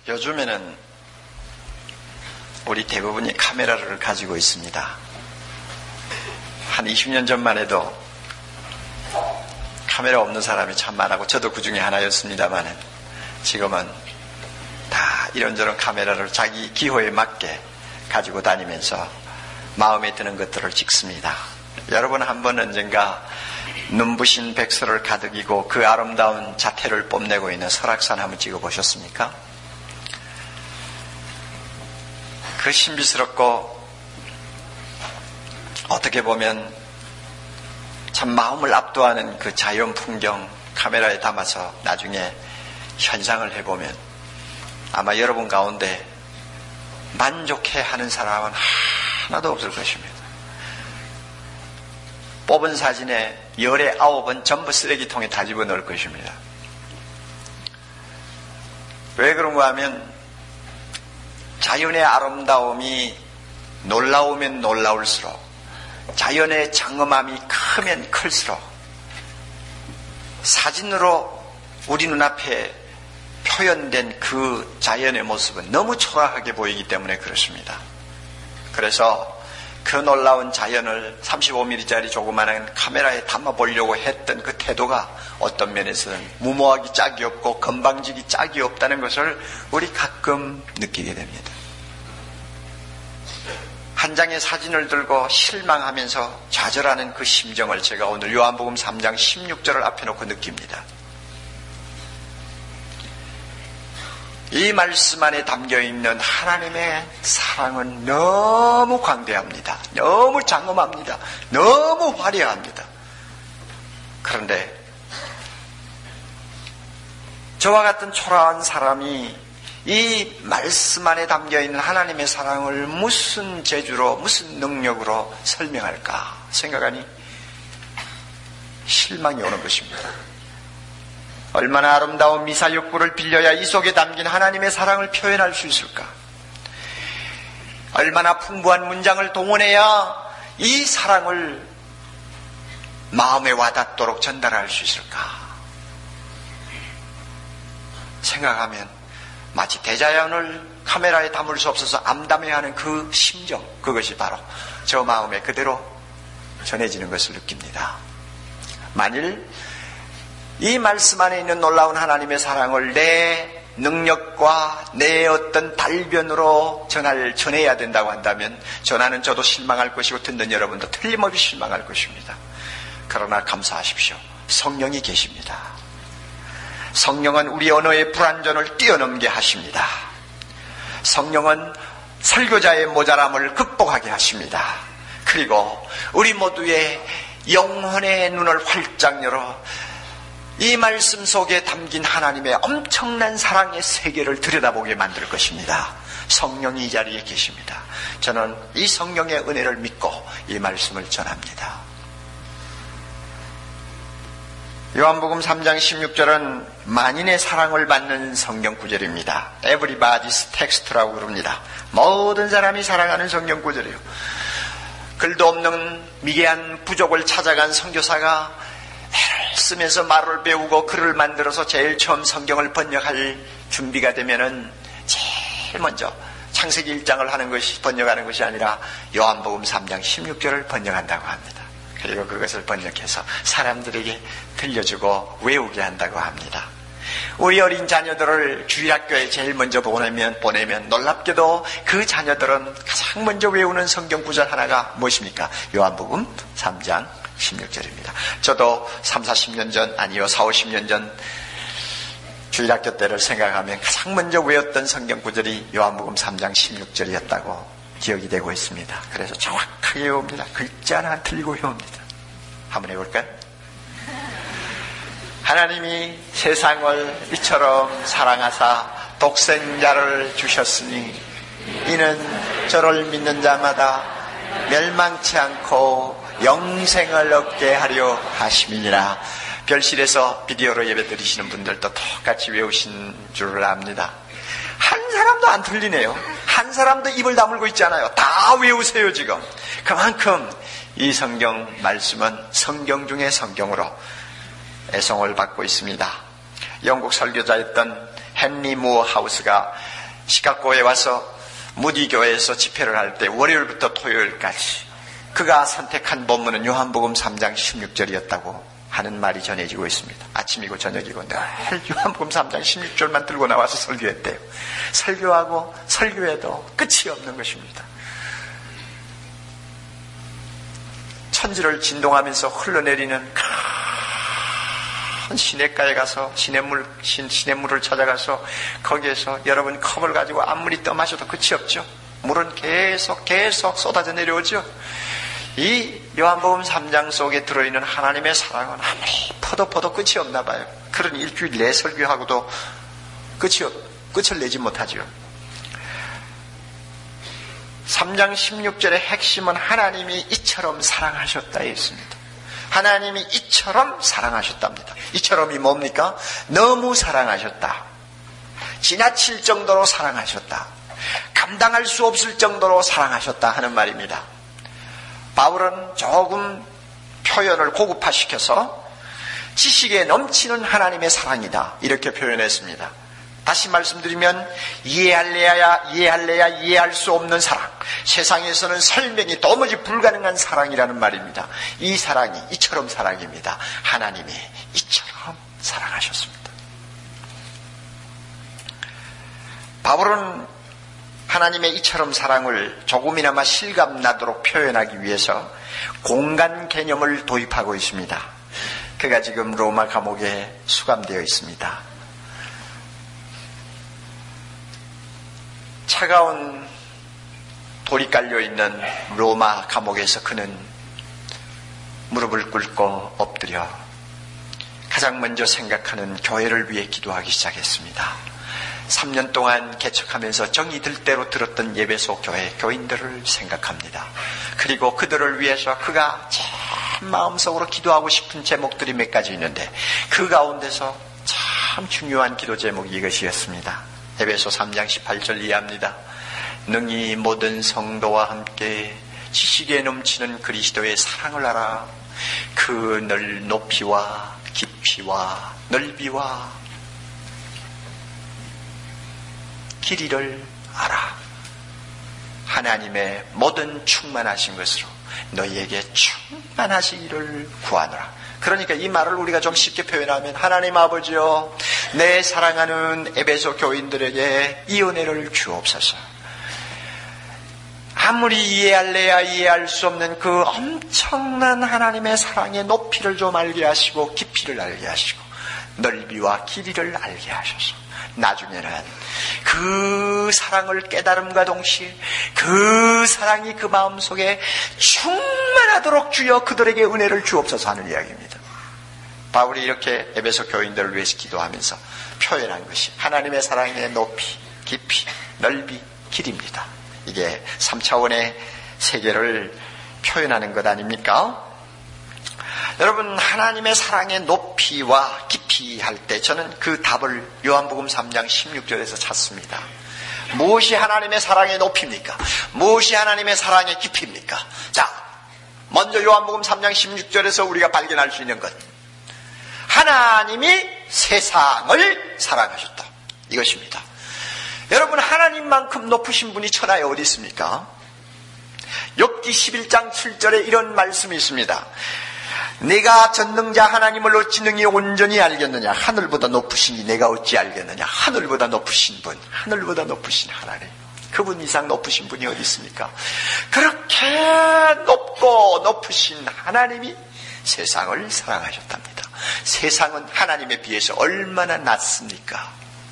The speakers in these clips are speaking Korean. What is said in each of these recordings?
요즘에는 우리 대부분이 카메라를 가지고 있습니다. 한 20년 전만 해도 카메라 없는 사람이 참 많았고 저도 그 중에 하나였습니다만 지금은 다 이런저런 카메라를 자기 기호에 맞게 가지고 다니면서 마음에 드는 것들을 찍습니다. 여러분 한번 언젠가 눈부신 백설을 가득이고 그 아름다운 자태를 뽐내고 있는 설악산 한번 찍어보셨습니까? 그 신비스럽고 어떻게 보면 참 마음을 압도하는 그 자연 풍경 카메라에 담아서 나중에 현상을 해보면 아마 여러분 가운데 만족해하는 사람은 하나도 없을 것입니다. 뽑은 사진에 열에 9은 전부 쓰레기통에 다 집어넣을 것입니다. 왜 그런가 하면 자연의 아름다움이 놀라우면 놀라울수록 자연의 장엄함이 크면 클수록 사진으로 우리 눈앞에 표현된 그 자연의 모습은 너무 초라하게 보이기 때문에 그렇습니다. 그래서 그 놀라운 자연을 35mm짜리 조그마한 카메라에 담아보려고 했던 그 태도가 어떤 면에서는 무모하기 짝이 없고 건방지기 짝이 없다는 것을 우리 가끔 느끼게 됩니다. 한 장의 사진을 들고 실망하면서 좌절하는 그 심정을 제가 오늘 요한복음 3장 16절을 앞에 놓고 느낍니다. 이 말씀 안에 담겨있는 하나님의 사랑은 너무 광대합니다. 너무 장엄합니다. 너무 화려합니다. 그런데 저와 같은 초라한 사람이 이 말씀 안에 담겨있는 하나님의 사랑을 무슨 재주로 무슨 능력으로 설명할까 생각하니 실망이 오는 것입니다. 얼마나 아름다운 미사역구를 빌려야 이 속에 담긴 하나님의 사랑을 표현할 수 있을까? 얼마나 풍부한 문장을 동원해야 이 사랑을 마음에 와닿도록 전달할 수 있을까? 생각하면 마치 대자연을 카메라에 담을 수 없어서 암담해하는 그 심정, 그것이 바로 저 마음에 그대로 전해지는 것을 느낍니다. 만일 이 말씀 안에 있는 놀라운 하나님의 사랑을 내 능력과 내 어떤 달변으로 전해야 된다고 한다면 전하는 저도 실망할 것이고 듣는 여러분도 틀림없이 실망할 것입니다. 그러나 감사하십시오. 성령이 계십니다. 성령은 우리 언어의 불완전을 뛰어넘게 하십니다. 성령은 설교자의 모자람을 극복하게 하십니다. 그리고 우리 모두의 영혼의 눈을 활짝 열어 이 말씀 속에 담긴 하나님의 엄청난 사랑의 세계를 들여다보게 만들 것입니다. 성령이 이 자리에 계십니다. 저는 이 성령의 은혜를 믿고 이 말씀을 전합니다. 요한복음 3장 16절은 만인의 사랑을 받는 성경 구절입니다. Everybody's text라고 그럽니다. 모든 사람이 사랑하는 성경 구절이에요. 글도 없는 미개한 부족을 찾아간 선교사가 애를 쓰면서 말을 배우고 글을 만들어서 제일 처음 성경을 번역할 준비가 되면은 제일 먼저 창세기 1장을 번역하는 것이 아니라 요한복음 3장 16절을 번역한다고 합니다. 그리고 그것을 번역해서 사람들에게 들려주고 외우게 한다고 합니다. 우리 어린 자녀들을 주일학교에 제일 먼저 보내면 놀랍게도 그 자녀들은 가장 먼저 외우는 성경 구절 하나가 무엇입니까? 요한복음 3장 16절입니다. 저도 3, 40년 전, 아니요 4, 50년 전 주일학교 때를 생각하면 가장 먼저 외웠던 성경 구절이 요한복음 3장 16절이었다고 기억이 되고 있습니다. 그래서 정확하게 외웁니다. 글자 하나 틀리고 외웁니다. 한번 해볼까요? 하나님이 세상을 이처럼 사랑하사 독생자를 주셨으니 이는 저를 믿는 자마다 멸망치 않고 영생을 얻게 하려 하심이니라. 별실에서 비디오로 예배 드리시는 분들도 똑같이 외우신 줄을 압니다. 한 사람도 안 틀리네요. 한 사람도 입을 다물고 있지 않아요. 다 외우세요 지금. 그만큼 이 성경 말씀은 성경 중에 성경으로 애송을 받고 있습니다. 영국 설교자였던 헨리 무어 하우스가 시카고에 와서 무디 교회에서 집회를 할 때 월요일부터 토요일까지 그가 선택한 본문은 요한복음 3장 16절이었다고 하는 말이 전해지고 있습니다. 아침이고 저녁이고 늘 요한복음 3장 16절만 들고 나와서 설교했대요. 설교하고 설교해도 끝이 없는 것입니다. 천지를 진동하면서 흘러내리는 큰 시냇가에 가서 시냇물을 찾아가서 거기에서 여러분 컵을 가지고 아무리 떠마셔도 끝이 없죠. 물은 계속 쏟아져 내려오죠. 이 요한복음 3장 속에 들어있는 하나님의 사랑은 아무리 퍼도 끝이 없나 봐요. 그런 일주일 내 설교하고도 끝을 내지 못하죠. 3장 16절의 핵심은 하나님이 이처럼 사랑하셨다에 있습니다. 하나님이 이처럼 사랑하셨답니다. 이처럼이 뭡니까? 너무 사랑하셨다. 지나칠 정도로 사랑하셨다. 감당할 수 없을 정도로 사랑하셨다 하는 말입니다. 바울은 조금 표현을 고급화시켜서 지식에 넘치는 하나님의 사랑이다 이렇게 표현했습니다. 다시 말씀드리면 이해할래야 이해할 수 없는 사랑, 세상에서는 설명이 도무지 불가능한 사랑이라는 말입니다. 이 사랑이 이처럼 사랑입니다. 하나님이 이처럼 사랑하셨습니다. 바울은 하나님의 이처럼 사랑을 조금이나마 실감나도록 표현하기 위해서 공간 개념을 도입하고 있습니다. 그가 지금 로마 감옥에 수감되어 있습니다. 차가운 돌이 깔려있는 로마 감옥에서 그는 무릎을 꿇고 엎드려 가장 먼저 생각하는 교회를 위해 기도하기 시작했습니다. 3년 동안 개척하면서 정이 들 대로 들었던 예배소 교회 교인들을 생각합니다. 그리고 그들을 위해서 그가 참 마음속으로 기도하고 싶은 제목들이 몇 가지 있는데 그 가운데서 참 중요한 기도 제목이 이것이었습니다. 에베소 3장 18절 이해합니다. 능히 모든 성도와 함께 지식에 넘치는 그리스도의 사랑을 알아 그 높이와 깊이와 넓이와 길이를 알아 하나님의 모든 충만하신 것으로 너희에게 충만하시기를 구하노라. 그러니까 이 말을 우리가 좀 쉽게 표현하면 하나님 아버지여 내 사랑하는 에베소 교인들에게 이 은혜를 주옵소서. 아무리 이해할래야 이해할 수 없는 그 엄청난 하나님의 사랑의 높이를 좀 알게 하시고 깊이를 알게 하시고 넓이와 길이를 알게 하셔서 나중에는 그 사랑을 깨달음과 동시에 그 사랑이 그 마음속에 충만하도록 주여 그들에게 은혜를 주옵소서 하는 이야기입니다. 바울이 이렇게 에베소 교인들을 위해서 기도하면서 표현한 것이 하나님의 사랑의 높이, 깊이, 넓이, 길입니다. 이게 3차원의 세계를 표현하는 것 아닙니까? 여러분 하나님의 사랑의 높이와 깊이 할 때 저는 그 답을 요한복음 3장 16절에서 찾습니다. 무엇이 하나님의 사랑의 높이입니까? 무엇이 하나님의 사랑의 깊이입니까? 자, 먼저 요한복음 3장 16절에서 우리가 발견할 수 있는 것, 하나님이 세상을 사랑하셨다 이것입니다. 여러분 하나님만큼 높으신 분이 천하에 어디 있습니까? 욥기 11장 7절에 이런 말씀이 있습니다. 내가 전능자 하나님을 어찌 능히 온전히 알겠느냐. 하늘보다 높으시니 내가 어찌 알겠느냐. 하늘보다 높으신 분, 하늘보다 높으신 하나님, 그분 이상 높으신 분이 어디 있습니까? 그렇게 높고 높으신 하나님이 세상을 사랑하셨답니다. 세상은 하나님에 비해서 얼마나 낮습니까?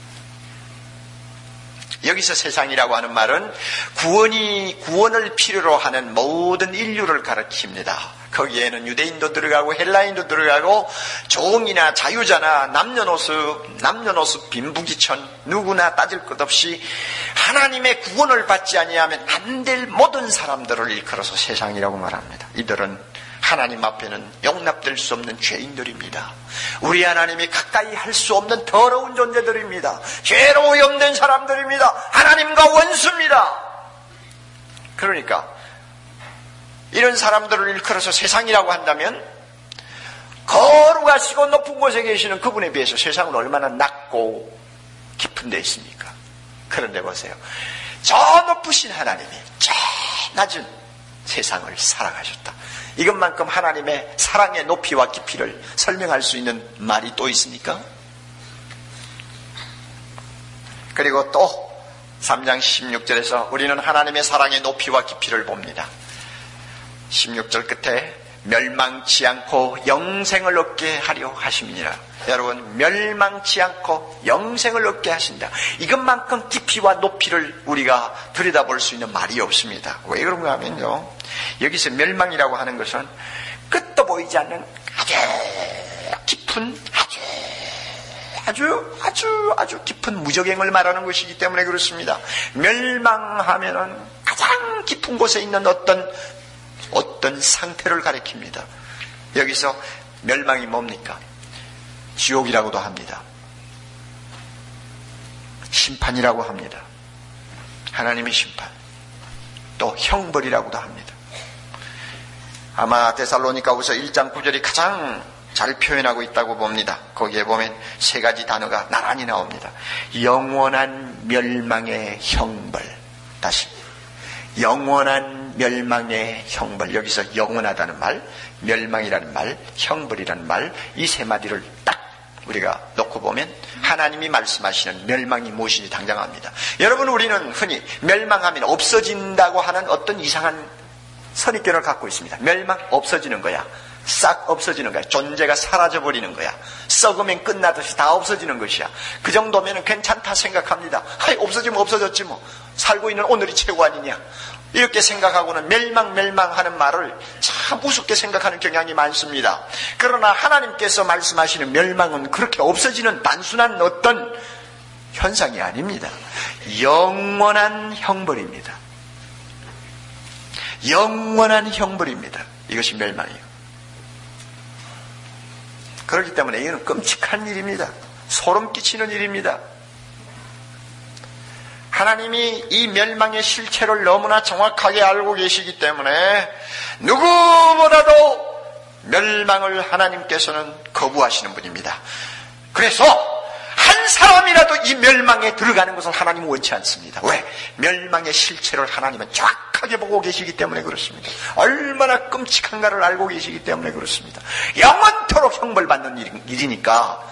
여기서 세상이라고 하는 말은 구원을 필요로 하는 모든 인류를 가리킵니다. 거기에는 유대인도 들어가고 헬라인도 들어가고 종이나 자유자나 남녀노소 빈부귀천 누구나 따질 것 없이 하나님의 구원을 받지 아니하면 안 될 모든 사람들을 일컬어서 세상이라고 말합니다. 이들은 하나님 앞에는 용납될 수 없는 죄인들입니다. 우리 하나님이 가까이 할 수 없는 더러운 존재들입니다. 죄로 오염된 사람들입니다. 하나님과 원수입니다. 그러니까 이런 사람들을 일컬어서 세상이라고 한다면 거룩하시고 높은 곳에 계시는 그분에 비해서 세상은 얼마나 낮고 깊은 깊은 데 있습니까? 그런데 보세요. 저 높으신 하나님이 저 낮은 세상을 사랑하셨다. 이것만큼 하나님의 사랑의 높이와 깊이를 설명할 수 있는 말이 또 있습니까? 그리고 또 3장 16절에서 우리는 하나님의 사랑의 높이와 깊이를 봅니다. 16절 끝에 멸망치 않고 영생을 얻게 하려 하심이니라. 여러분, 멸망치 않고 영생을 얻게 하신다. 이것만큼 깊이와 높이를 우리가 들여다볼 수 있는 말이 없습니다. 왜 그런가 하면요, 여기서 멸망이라고 하는 것은 끝도 보이지 않는 아주 깊은 아주 깊은 무적행을 말하는 것이기 때문에 그렇습니다. 멸망하면은 가장 깊은 곳에 있는 어떤 상태를 가리킵니다. 여기서 멸망이 뭡니까? 지옥이라고도 합니다. 심판이라고 합니다. 하나님의 심판. 또 형벌이라고도 합니다. 아마 데살로니가후서 1장 9절이 가장 잘 표현하고 있다고 봅니다. 거기에 보면 세 가지 단어가 나란히 나옵니다. 영원한 멸망의 형벌. 다시 영원한 멸망의 형벌. 여기서 영원하다는 말, 멸망이라는 말, 형벌이라는 말, 이 세 마디를 딱 우리가 놓고 보면 하나님이 말씀하시는 멸망이 무엇인지 당장합니다. 여러분, 우리는 흔히 멸망하면 없어진다고 하는 어떤 이상한 선입견을 갖고 있습니다. 멸망, 없어지는 거야. 싹 없어지는 거야. 존재가 사라져버리는 거야. 썩으면 끝나듯이 다 없어지는 것이야. 그 정도면 괜찮다 생각합니다. 하이, 없어지면 없어졌지 뭐. 살고 있는 오늘이 최고 아니냐. 이렇게 생각하고는 멸망하는 말을 참 우습게 생각하는 경향이 많습니다. 그러나 하나님께서 말씀하시는 멸망은 그렇게 없어지는 단순한 어떤 현상이 아닙니다. 영원한 형벌입니다. 영원한 형벌입니다. 이것이 멸망이에요. 그렇기 때문에 이건 끔찍한 일입니다. 소름 끼치는 일입니다. 하나님이 이 멸망의 실체를 너무나 정확하게 알고 계시기 때문에 누구보다도 멸망을 하나님께서는 거부하시는 분입니다. 그래서 한 사람이라도 이 멸망에 들어가는 것을 하나님은 원치 않습니다. 왜? 멸망의 실체를 하나님은 정확하게 보고 계시기 때문에 그렇습니다. 얼마나 끔찍한가를 알고 계시기 때문에 그렇습니다. 영원토록 형벌받는 일이니까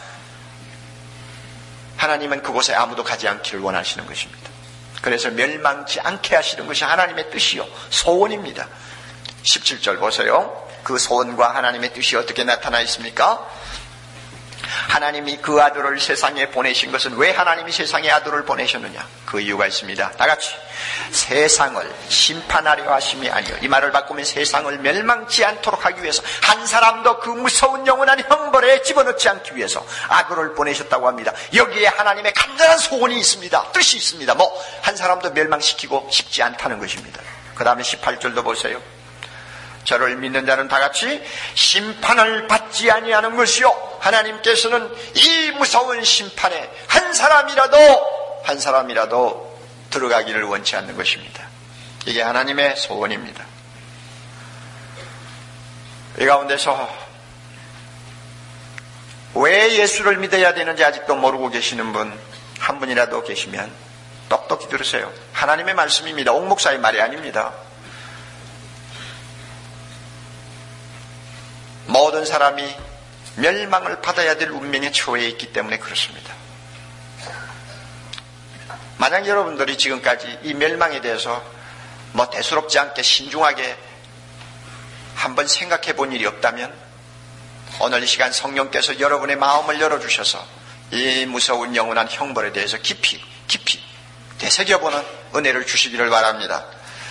하나님은 그곳에 아무도 가지 않기를 원하시는 것입니다. 그래서 멸망치 않게 하시는 것이 하나님의 뜻이요, 소원입니다. 17절 보세요. 그 소원과 하나님의 뜻이 어떻게 나타나 있습니까? 하나님이 그 아들을 세상에 보내신 것은 왜 하나님이 세상에 아들을 보내셨느냐? 그 이유가 있습니다. 다같이 세상을 심판하려 하심이 아니요, 이 말을 바꾸면 세상을 멸망치 않도록 하기 위해서, 한 사람도 그 무서운 영원한 형벌에 집어넣지 않기 위해서 아들을 보내셨다고 합니다. 여기에 하나님의 간절한 소원이 있습니다. 뜻이 있습니다. 한 사람도 멸망시키고 싶지 않다는 것입니다. 그 다음에 18절도 보세요. 저를 믿는 자는 다같이 심판을 받지 아니하는 것이요, 하나님께서는 이 무서운 심판에 한 사람이라도 들어가기를 원치 않는 것입니다. 이게 하나님의 소원입니다. 이 가운데서 왜 예수를 믿어야 되는지 아직도 모르고 계시는 분 한 분이라도 계시면 똑똑히 들으세요. 하나님의 말씀입니다. 옥 목사의 말이 아닙니다. 모든 사람이 멸망을 받아야 될 운명에 처해 있기 때문에 그렇습니다. 만약 여러분들이 지금까지 이 멸망에 대해서 대수롭지 않게 신중하게 한번 생각해 본 일이 없다면, 오늘 이 시간 성령께서 여러분의 마음을 열어주셔서 이 무서운 영원한 형벌에 대해서 깊이 되새겨보는 은혜를 주시기를 바랍니다.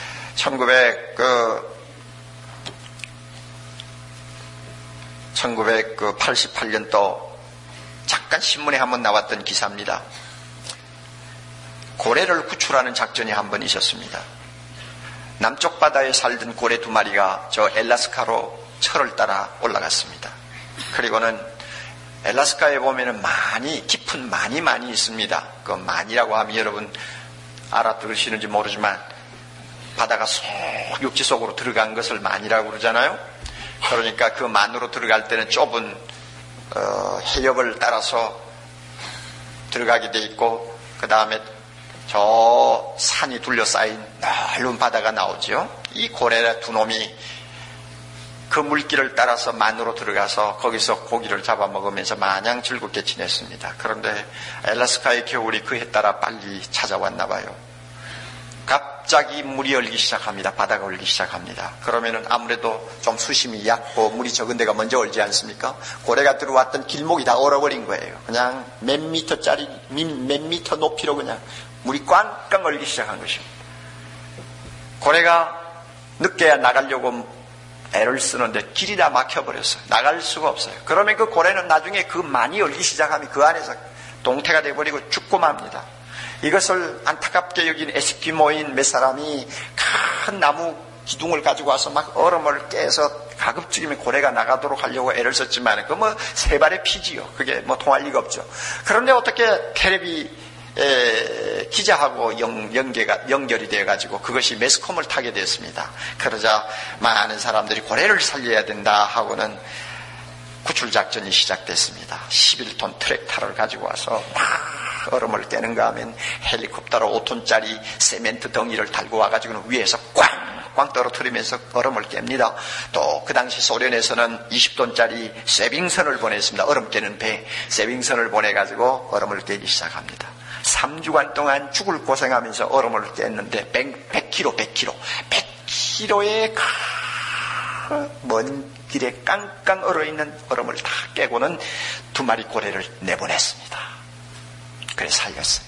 1988년도 잠깐 신문에 한번 나왔던 기사입니다. 고래를 구출하는 작전이 한번 있었습니다. 남쪽 바다에 살던 고래 2마리가 저 엘라스카로 철을 따라 올라갔습니다. 그리고는 엘라스카에 보면은 깊은 많이 있습니다. 그 많이라고 하면 여러분 알아들으시는지 모르지만 바다가 육지 속으로 들어간 것을 많이라고 그러잖아요. 그러니까 그 만으로 들어갈 때는 좁은 해협을 따라서 들어가게 돼 있고, 그 다음에 저 산이 둘러싸인 넓은 바다가 나오죠. 이 고래 두 놈이 그 물길을 따라서 만으로 들어가서 거기서 고기를 잡아먹으면서 마냥 즐겁게 지냈습니다. 그런데 알래스카의 겨울이 그해 따라 빨리 찾아왔나 봐요. 갑자기 물이 얼기 시작합니다. 바다가 얼기 시작합니다. 그러면은 아무래도 좀 수심이 얕고 물이 적은 데가 먼저 얼지 않습니까? 고래가 들어왔던 길목이 다 얼어버린 거예요. 그냥 몇 미터 높이로 그냥 물이 꽝꽝 얼기 시작한 것입니다. 고래가 늦게야 나가려고 애를 쓰는데 길이 다 막혀버렸어요. 나갈 수가 없어요. 그러면 그 고래는 나중에 그 많이 얼기 시작하면 그 안에서 동태가 돼버리고 죽고 맙니다. 이것을 안타깝게 여긴 에스키모인 몇 사람이 큰 나무 기둥을 가지고 와서 막 얼음을 깨서 가급적이면 고래가 나가도록 하려고 애를 썼지만 그 뭐 세 발의 피지요. 그게 뭐 통할 리가 없죠. 그런데 어떻게 텔레비 기자하고 연결이 되어가지고 그것이 매스컴을 타게 됐습니다. 그러자 많은 사람들이 고래를 살려야 된다 하고는 구출작전이 시작됐습니다. 11톤 트랙터를 가지고 와서 막 얼음을 깨는가 하면 헬리콥터로 5톤짜리 세멘트 덩이를 달고 와가지고는 위에서 꽝꽝 떨어뜨리면서 얼음을 깹니다. 또 그 당시 소련에서는 20톤짜리 세빙선을 보냈습니다. 얼음 깨는 배 세빙선을 보내가지고 얼음을 깨기 시작합니다. 3주간 동안 죽을 고생하면서 얼음을 깼는데 100km의 먼 길에 깡깡 얼어있는 얼음을 다 깨고는 두 마리 고래를 내보냈습니다. 그래 살렸어요.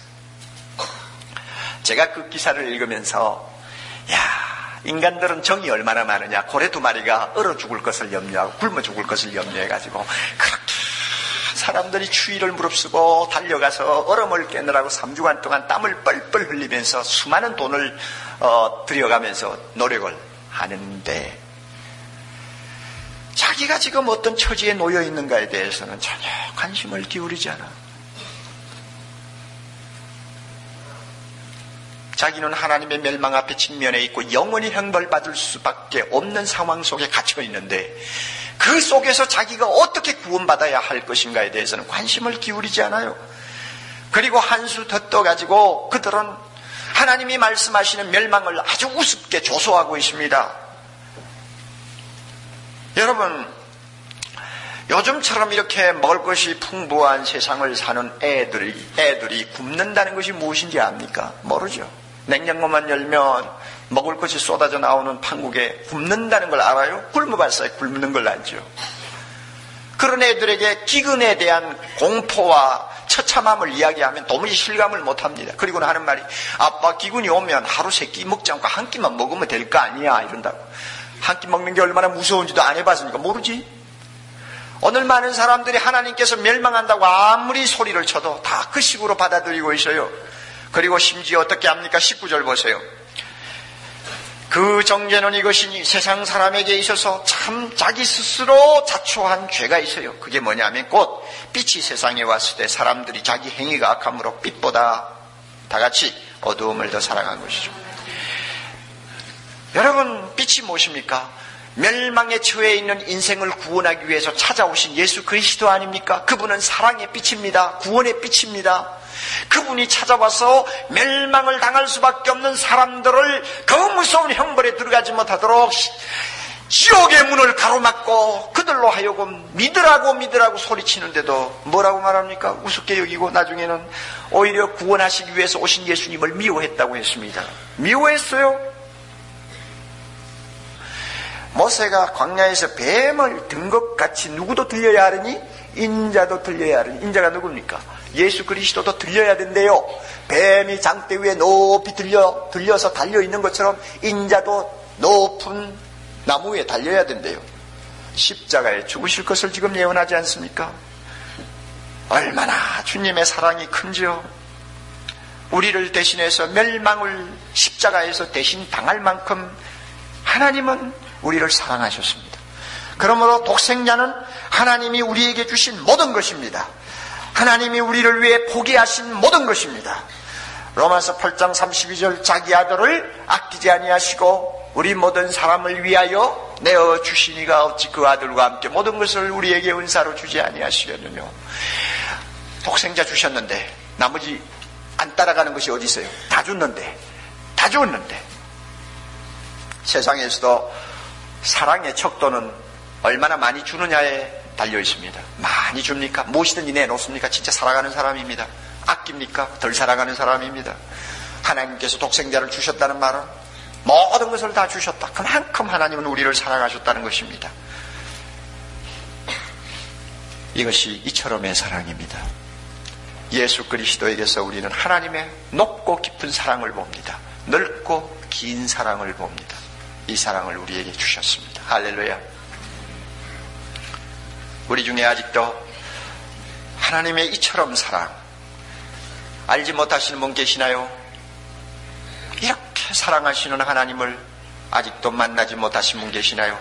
제가 그 기사를 읽으면서 인간들은 정이 얼마나 많으냐. 고래 두 마리가 얼어 죽을 것을 염려하고 굶어 죽을 것을 염려해가지고 그렇게 사람들이 추위를 무릅쓰고 달려가서 얼음을 깨느라고 3주간 동안 땀을 뻘뻘 흘리면서 수많은 돈을 들여가면서 노력을 하는데 자기가 지금 어떤 처지에 놓여 있는가에 대해서는 전혀 관심을 기울이지 않아. 자기는 하나님의 멸망 앞에 직면해 있고 영원히 형벌받을 수밖에 없는 상황 속에 갇혀 있는데 그 속에서 자기가 어떻게 구원받아야 할 것인가에 대해서는 관심을 기울이지 않아요. 그리고 한 수 더 떠가지고 그들은 하나님이 말씀하시는 멸망을 아주 우습게 조소하고 있습니다. 여러분, 요즘처럼 이렇게 먹을 것이 풍부한 세상을 사는 애들이 굶는다는 것이 무엇인지 압니까? 모르죠. 냉장고만 열면 먹을 것이 쏟아져 나오는 판국에 굶는다는 걸 알아요? 굶어봤어요. 굶는 걸 알죠. 그런 애들에게 기근에 대한 공포와 처참함을 이야기하면 도무지 실감을 못합니다. 그리고는 하는 말이 아빠 기근이 오면 하루 3끼 먹지 않고 한 끼만 먹으면 될 거 아니야 이런다고. 한 끼 먹는 게 얼마나 무서운지도 안 해봤으니까 모르지. 오늘 많은 사람들이 하나님께서 멸망한다고 아무리 소리를 쳐도 다 그 식으로 받아들이고 있어요. 그리고 심지어 어떻게 합니까? 19절 보세요. 그 정죄는 이것이니 세상 사람에게 있어서 참 자기 스스로 자초한 죄가 있어요. 그게 뭐냐면 곧 빛이 세상에 왔을 때 사람들이 자기 행위가 악함으로 빛보다 다같이 어두움을 더 사랑한 것이죠. 여러분, 빛이 무엇입니까? 멸망에 처해 있는 인생을 구원하기 위해서 찾아오신 예수 그리스도 아닙니까? 그분은 사랑의 빛입니다. 구원의 빛입니다. 그분이 찾아와서 멸망을 당할 수밖에 없는 사람들을 그 무서운 형벌에 들어가지 못하도록 지옥의 문을 가로막고 그들로 하여금 믿으라고 소리치는데도 뭐라고 말합니까? 우습게 여기고 나중에는 오히려 구원하시기 위해서 오신 예수님을 미워했다고 했습니다. 미워했어요. 모세가 광야에서 뱀을 든 것 같이 누구도 들려야 하느니 인자도 들려야 하느니. 인자가 누굽니까? 예수 그리스도도 들려야 된대요. 뱀이 장대 위에 높이 들려서 달려있는 것처럼 인자도 높은 나무 위에 달려야 된대요. 십자가에 죽으실 것을 지금 예언하지 않습니까? 얼마나 주님의 사랑이 큰지요. 우리를 대신해서 멸망을 십자가에서 대신 당할 만큼 하나님은 우리를 사랑하셨습니다. 그러므로 독생자는 하나님이 우리에게 주신 모든 것입니다. 하나님이 우리를 위해 포기하신 모든 것입니다. 로마서 8장 32절 자기 아들을 아끼지 아니하시고 우리 모든 사람을 위하여 내어 주시니가 어찌 그 아들과 함께 모든 것을 우리에게 은사로 주지 아니하시겠느냐. 독생자 주셨는데 나머지 안 따라가는 것이 어디 있어요? 다 줬는데. 세상에서도 사랑의 척도는 얼마나 많이 주느냐에 달려 있습니다. 많이 줍니까? 무엇이든지 내놓습니까? 진짜 사랑하는 사람입니다. 아낍니까? 덜 사랑하는 사람입니다. 하나님께서 독생자를 주셨다는 말은 모든 것을 다 주셨다. 그만큼 하나님은 우리를 사랑하셨다는 것입니다. 이것이 이처럼의 사랑입니다. 예수 그리스도에게서 우리는 하나님의 높고 깊은 사랑을 봅니다. 넓고 긴 사랑을 봅니다. 이 사랑을 우리에게 주셨습니다. 할렐루야. 우리 중에 아직도 하나님의 이처럼 사랑 알지 못하시는 분 계시나요? 이렇게 사랑하시는 하나님을 아직도 만나지 못하신 분 계시나요?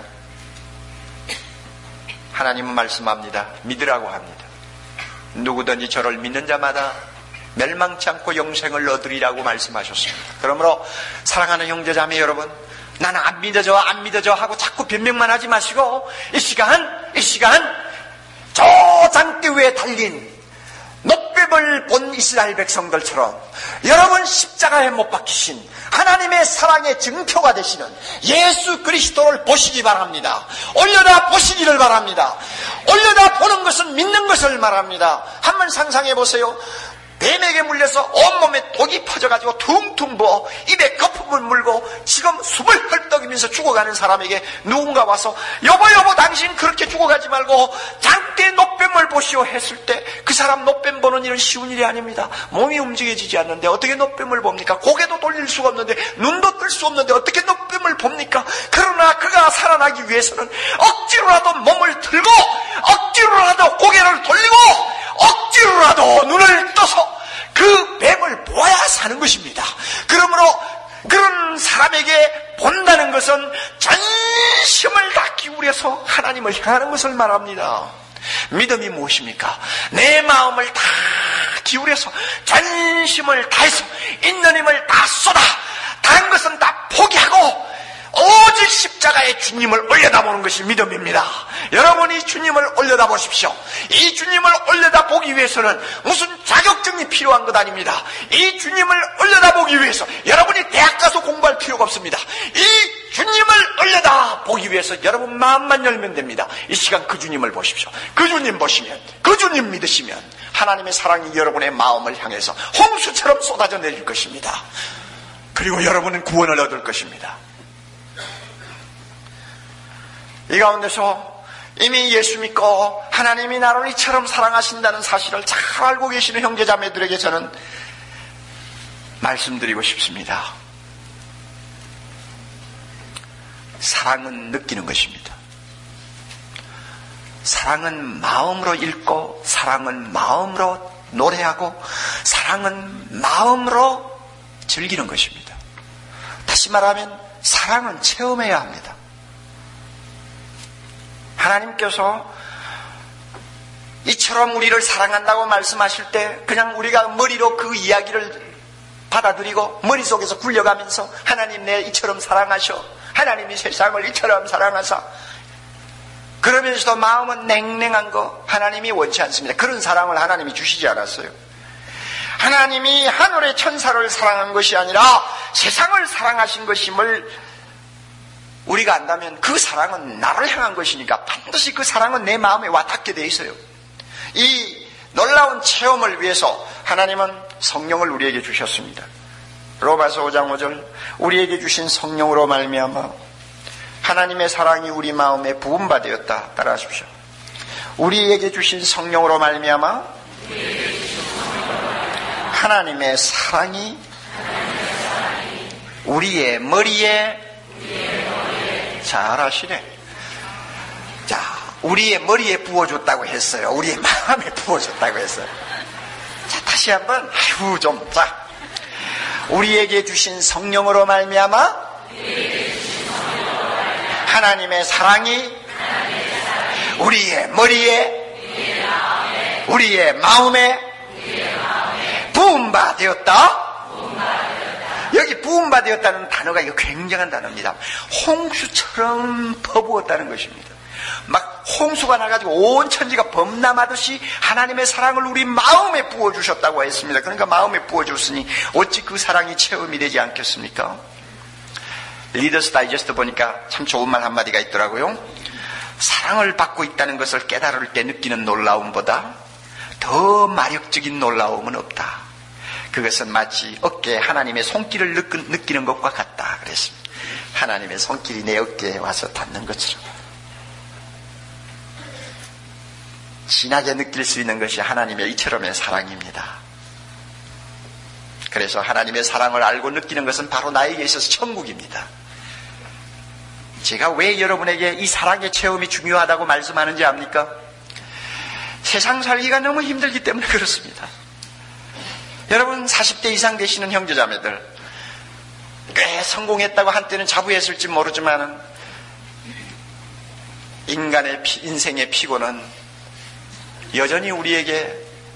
하나님은 말씀합니다. 믿으라고 합니다. 누구든지 저를 믿는 자마다 멸망치 않고 영생을 얻으리라고 말씀하셨습니다. 그러므로 사랑하는 형제자매 여러분, 나는 안 믿어져 하고 자꾸 변명만 하지 마시고 이 시간 저 장대 위에 달린 놋뱀을 본 이스라엘 백성들처럼 여러분 십자가에 못 박히신 하나님의 사랑의 증표가 되시는 예수 그리스도를 보시기 바랍니다. 올려다 보시기를 바랍니다. 올려다 보는 것은 믿는 것을 말합니다. 한번 상상해 보세요. 뱀에게 물려서 온몸에 독이 퍼져가지고 퉁퉁 부어 입에 거품을 물고 지금 숨을 헐떡이면서 죽어가는 사람에게 누군가 와서 여보 당신 그렇게 죽어가지 말고 장대의 놋뱀을 보시오 했을 때 그 사람 놋뱀 보는 일은 쉬운 일이 아닙니다. 몸이 움직여지지 않는데 어떻게 놋뱀을 봅니까? 고개도 돌릴 수가 없는데 눈도 뜰 수 없는데 어떻게 놋뱀을 봅니까? 그러나 그가 살아나기 위해서는 억지로라도 몸을 들고 억지로라도 고개를 돌리고 억지로라도 눈을 떠서 그 뱀을 보아야 사는 것입니다. 그러므로 그런 사람에게 본다는 것은 전심을 다 기울여서 하나님을 향하는 것을 말합니다. 믿음이 무엇입니까? 내 마음을 다 기울여서 전심을 다해서 있는 힘을 다 쏟아 다른 것은 다 포기하고 오직 십자가에 주님을 올려다보는 것이 믿음입니다. 여러분이 주님을 올려다보십시오. 이 주님을 올려다보기 위해서는 무슨 자격증이 필요한 것 아닙니다. 이 주님을 올려다보기 위해서 여러분이 대학 가서 공부할 필요가 없습니다. 이 주님을 올려다보기 위해서 여러분 마음만 열면 됩니다. 이 시간 그 주님을 보십시오. 그 주님 보시면, 그 주님 믿으시면 하나님의 사랑이 여러분의 마음을 향해서 홍수처럼 쏟아져 내릴 것입니다. 그리고 여러분은 구원을 얻을 것입니다. 이 가운데서 이미 예수 믿고 하나님이 나를 이처럼 사랑하신다는 사실을 잘 알고 계시는 형제자매들에게 저는 말씀드리고 싶습니다. 사랑은 느끼는 것입니다. 사랑은 마음으로 읽고 사랑은 마음으로 노래하고 사랑은 마음으로 즐기는 것입니다. 다시 말하면 사랑은 체험해야 합니다. 하나님께서 이처럼 우리를 사랑한다고 말씀하실 때 그냥 우리가 머리로 그 이야기를 받아들이고 머릿속에서 굴려가면서 하나님 내 이처럼 사랑하셔, 하나님이 세상을 이처럼 사랑하사, 그러면서도 마음은 냉랭한 거 하나님이 원치 않습니다. 그런 사랑을 하나님이 주시지 않았어요. 하나님이 하늘의 천사를 사랑한 것이 아니라 세상을 사랑하신 것임을 우리가 안다면 그 사랑은 나를 향한 것이니까 반드시 그 사랑은 내 마음에 와 닿게 돼 있어요. 이 놀라운 체험을 위해서 하나님은 성령을 우리에게 주셨습니다. 로마서 5장 5절 우리에게 주신 성령으로 말미암아 하나님의 사랑이 우리 마음에 부음받았다. 따라하십시오. 우리에게 주신 성령으로 말미암아 하나님의 사랑이 우리의 머리에 잘하시네. 자, 우리의 머리에 부어줬다고 했어요. 우리의 마음에 부어줬다고 했어요. 자, 다시 한번 자, 우리에게 주신 성령으로 말미암아 하나님의 사랑이 우리의 머리에 우리의 마음에 부음받았다. 여기 부음받았다는 단어가 이거 굉장한 단어입니다. 홍수처럼 퍼부었다는 것입니다. 막 홍수가 나가지고 온 천지가 범람하듯이 하나님의 사랑을 우리 마음에 부어주셨다고 했습니다. 그러니까 마음에 부어줬으니 어찌 그 사랑이 체험이 되지 않겠습니까? 리더스 다이제스트 보니까 참 좋은 말 한마디가 있더라고요. 사랑을 받고 있다는 것을 깨달을 때 느끼는 놀라움보다 더 마력적인 놀라움은 없다. 그것은 마치 어깨에 하나님의 손길을 느끼는 것과 같다 그랬습니다. 하나님의 손길이 내 어깨에 와서 닿는 것처럼 진하게 느낄 수 있는 것이 하나님의 이처럼의 사랑입니다. 그래서 하나님의 사랑을 알고 느끼는 것은 바로 나에게 있어서 천국입니다. 제가 왜 여러분에게 이 사랑의 체험이 중요하다고 말씀하는지 압니까? 세상 살기가 너무 힘들기 때문에 그렇습니다. 여러분 40대 이상 되시는 형제자매들 꽤 성공했다고 한때는 자부했을지 모르지만 인간의 인생의 피고는 여전히 우리에게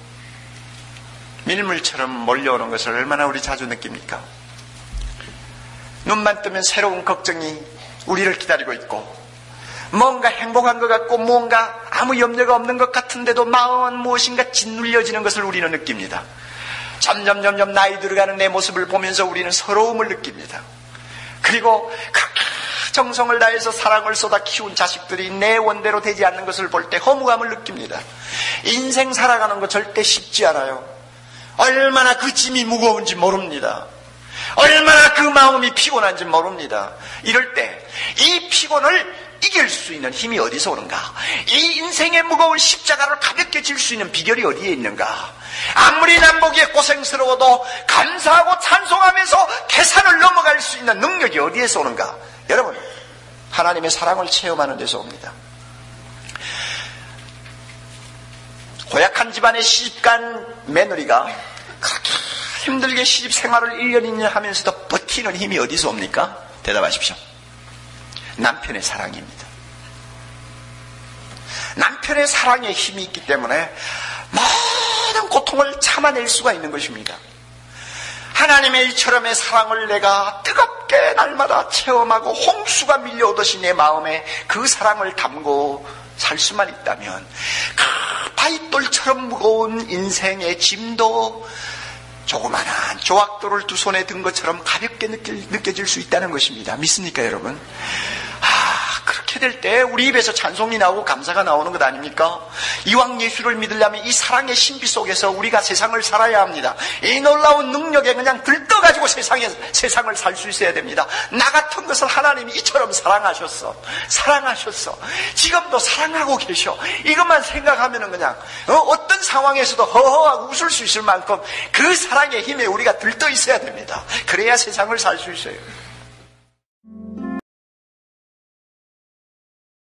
밀물처럼 몰려오는 것을 얼마나 우리 자주 느낍니까? 눈만 뜨면 새로운 걱정이 우리를 기다리고 있고 뭔가 행복한 것 같고 뭔가 아무 염려가 없는 것 같은데도 마음은 무엇인가 짓눌려지는 것을 우리는 느낍니다. 점점 나이 들어가는 내 모습을 보면서 우리는 서러움을 느낍니다. 그리고 그렇게 정성을 다해서 사랑을 쏟아 키운 자식들이 내 원대로 되지 않는 것을 볼 때 허무감을 느낍니다. 인생 살아가는 거 절대 쉽지 않아요. 얼마나 그 짐이 무거운지 모릅니다. 얼마나 그 마음이 피곤한지 모릅니다. 이럴 때 이 피곤을 이길 수 있는 힘이 어디서 오는가? 이 인생의 무거운 십자가를 가볍게 질 수 있는 비결이 어디에 있는가? 아무리 남보기에 고생스러워도 감사하고 찬송하면서 계산을 넘어갈 수 있는 능력이 어디에서 오는가? 여러분, 하나님의 사랑을 체험하는 데서 옵니다. 고약한 집안의 시집간 며느리가 그렇게 힘들게 시집 생활을 1년 2년 하면서도 버티는 힘이 어디서 옵니까? 대답하십시오. 남편의 사랑입니다. 남편의 사랑에 힘이 있기 때문에 모든 고통을 참아낼 수가 있는 것입니다. 하나님의 이처럼의 사랑을 내가 뜨겁게 날마다 체험하고 홍수가 밀려오듯이 내 마음에 그 사랑을 담고 살 수만 있다면 그 바위돌처럼 무거운 인생의 짐도 조그만한 조각돌을 두 손에 든 것처럼 가볍게 느껴질 수 있다는 것입니다. 믿습니까 여러분? 그렇게 될 때 우리 입에서 찬송이 나오고 감사가 나오는 것 아닙니까? 이왕 예수를 믿으려면 이 사랑의 신비 속에서 우리가 세상을 살아야 합니다. 이 놀라운 능력에 그냥 들떠가지고 세상을 살 수 있어야 됩니다. 나 같은 것을 하나님이 이처럼 사랑하셨어. 지금도 사랑하고 계셔. 이것만 생각하면은 그냥 어떤 상황에서도 허허하고 웃을 수 있을 만큼 그 사랑의 힘에 우리가 들떠 있어야 됩니다. 그래야 세상을 살 수 있어요.